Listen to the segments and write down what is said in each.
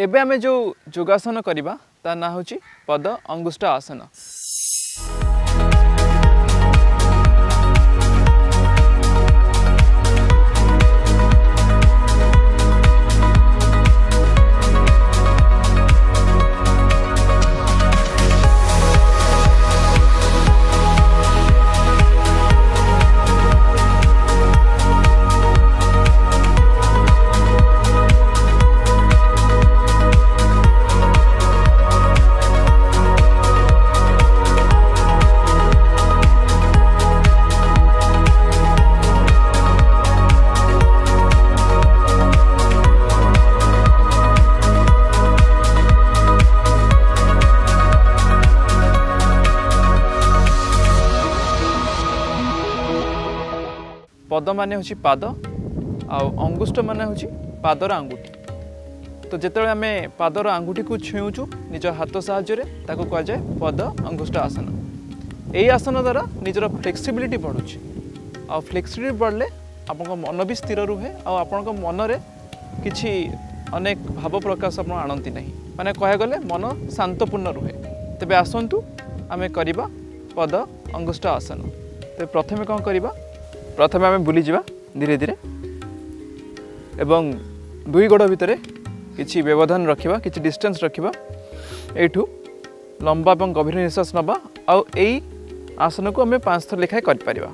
एबे आमे जो योगासन करिबा ता ना होची पद अंगुष्ठ आसन। पद माने होची पाद आ अंगुष्ठ माने होची पादर आंगुठी। तो जिते आम पादर आंगुठी को छुँचु निज हाथ साहाय्य ताको कह जाए पद अंगुष्ठ आसन। यही आसन द्वारा निजर फ्लेक्सिबिलिटी बढ़ुची आ फ्लेक्सिबिलिटी बढ़ले आपन मन भी स्थिर रुहे आ मनरे किछि अनेक भाव प्रकाश आप आणती नहीं माने कह गले मन शांतपूर्ण रुहे। तेबे आसंतु आमे करिबा पद अंगुष्ठ आसन। तो प्रथमे कौन करिबा प्रथमे आम बुली जावा धीरे धीरे एवं दुई गोड़ भितर किछि व्यवधान रखिबा किछि डिस्टेंस रखिबा एठू लंबा और गभीर निश्वास नबा आ एई आसन को आम 5 थर लेखाएं कर परिबा।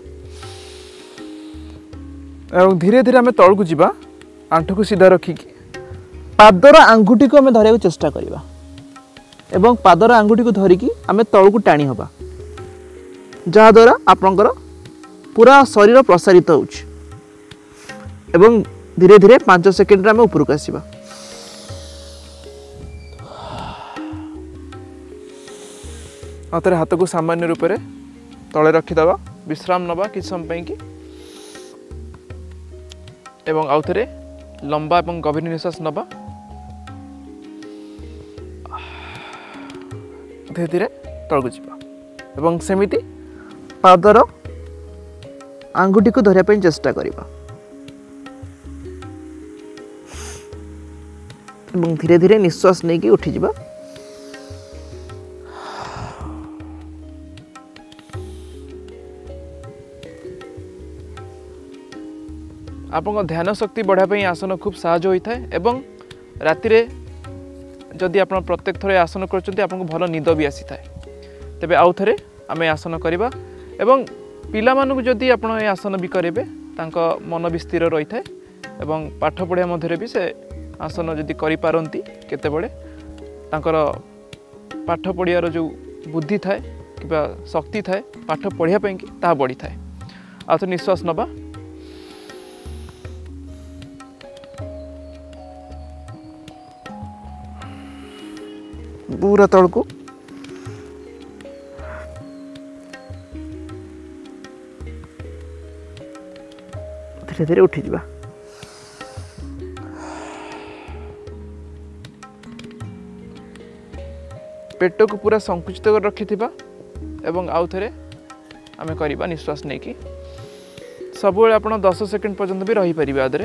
और धीरे धीरे आम तल को जीवा आंठू को सीधा रखिकी पादर आंगुठी को आम धरिया चेष्टा करिबा एवं पादर आंगुठी को धरिकी आम तल को टाणी हबा जहा द्वारा आपनकर पूरा शरीर प्रसारित होउछ एवं धीरे धीरे 5 सेकेंड आम ऊपर को आसीबा। हाथ हाथ को सामान्य रूप से तले रखीदबा विश्राम नबा किछ समय की एवं आउ थे लंबा और गभीर निश्वास नबा धीरे धीरे तलू जावा एवं सेमिति पादर आंगुठी को धरिया चेष्टा करिबा एवं धीरे धीरे निश्वास नहीं उठी जावा। आपन ध्यान शक्ति बढ़ापी आसन खूब साहज होता है एवं राति जदि आप प्रत्येक थर आसन कर भल निद भी आसी था। तेबे आउ थे आम आसन करवा एवं पिला मानू जदि आप आसन भी करेंगे मन भी स्थिर रही है एवं पाठ पढ़िया मध्य भी से आसन जदि करिपारंती केतेबेले तांकर पाठ पढ़ियार जो बुद्धि थाए कि शक्ति थाए पाठ पढ़िया पई कि ता बढ़ी थाए। आ तो निश्वास नबा पूरा तल को धीरे धीरे उठी जावा। पेट को पूरा संकुचित कर रखि एवं आउ थे आम करवा निश्वास नहीं कि सब आप 10 सेकेंड पर्यंत भी रही पारे आदरे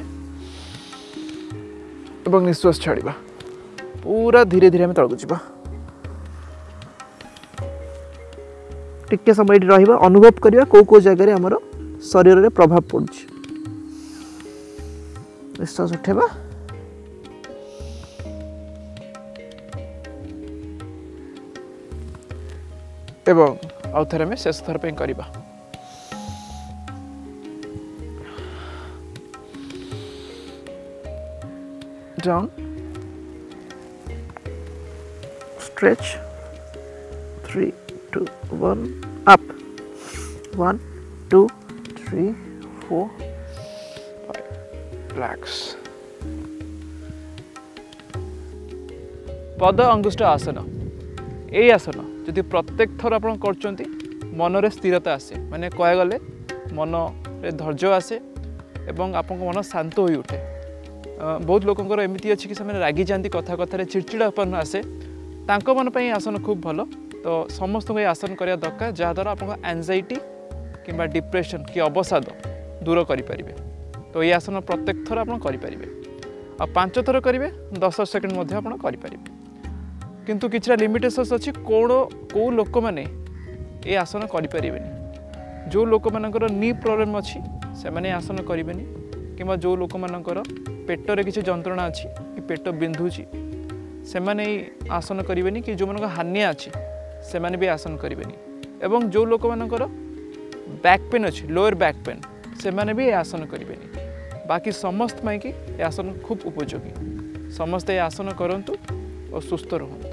एवं निश्वास छाड़वा पूरा धीरे धीरे आम तलू जावा। टिके समय रहा अनुभव करवा कौ जगह आमर शरीर में प्रभाव पड़ुछि। निश्वास उठेबा एवं आउ थे में शेष थर पे करवा। Down stretch 3 2 1 up 1 2 3 4 5 relax. पद अंगुष्ठ आसन यही आसन जदि प्रत्येक थर आप मनरे स्थिरता आसे माने कह गले मन धैर्य आसे एवं आप मन शांत हो उठे। बहुत लोकंर एमती अच्छी कि से रागी जाती कथा कथार चिड़चिड़ापन आसे तांको मन पे आसन खूब भल। तो समस्त को आसन करा दरकार जहाद्वारा आप एंजाइटी कि डिप्रेशन कि अवसाद दूर करें। तो ये आसन प्रत्येक थर आप करें। आ 5 थर करेंगे 10 सेकेंड मध्य आप करें किंतु किछरा लिमिटेशंस अच्छी कौ लोक मैंने ये आसन करें जो लोक मानकर नी प्रॉब्लम अच्छी से मैंने आसन करेंगे कि जो लोक मानकर पेटर किसी जंत्रणा अच्छी कि पेट बिंधुची से मैंने आसन करेंगे कि जो मन हानिया अच्छी से मैंने भी आसन करेंगे एवं जो लोक मानकर बैक पेन अच्छी लोअर बैक पेन से मैंने भी आसन करेंगे बाकी समस्त में कि आसन खूब उपयोगी समस्त ये आसन करंतु और सुस्थ रहंतु।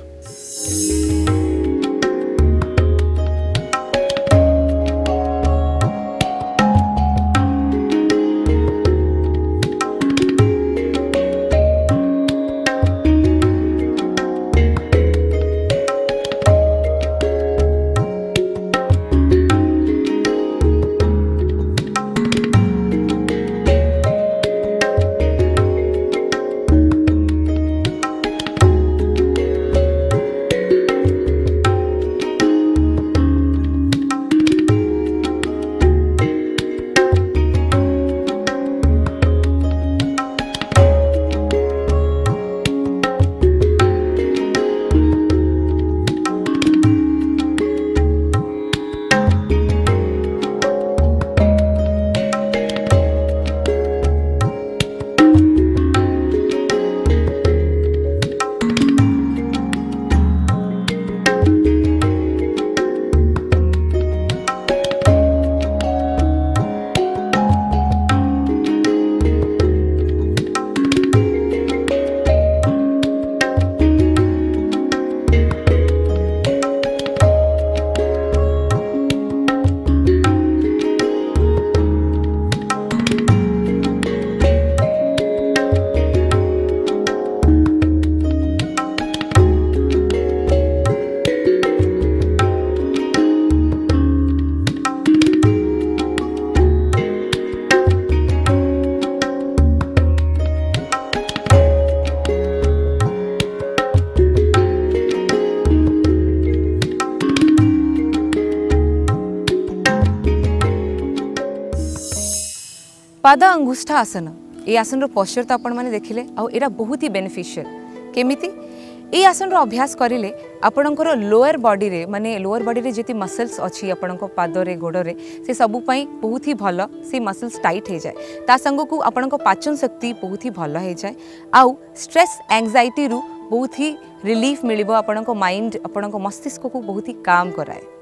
पाद अंगुष्ठा आसन ये आसन पोस्चर तो आपण मैंने देखिले आउ बहुत ही बेनिफिशियल केमिति ये आसन अभ्यास करें आपणकर लोअर बॉडी रे माने लोअर बॉडी रे जेती मसल्स अच्छी आपण पादरे गोड़े से सबुपाई बहुत ही भल से मसल्स टाइट हो जाए ता संग को आपण पाचन शक्ति बहुत ही भल हो जाए आउ स्ट्रेस एंजाइटी रु बहुत ही रिलीफ मिलिबो आपण माइंड आपण मस्तिष्क को बहुत ही काम कराए।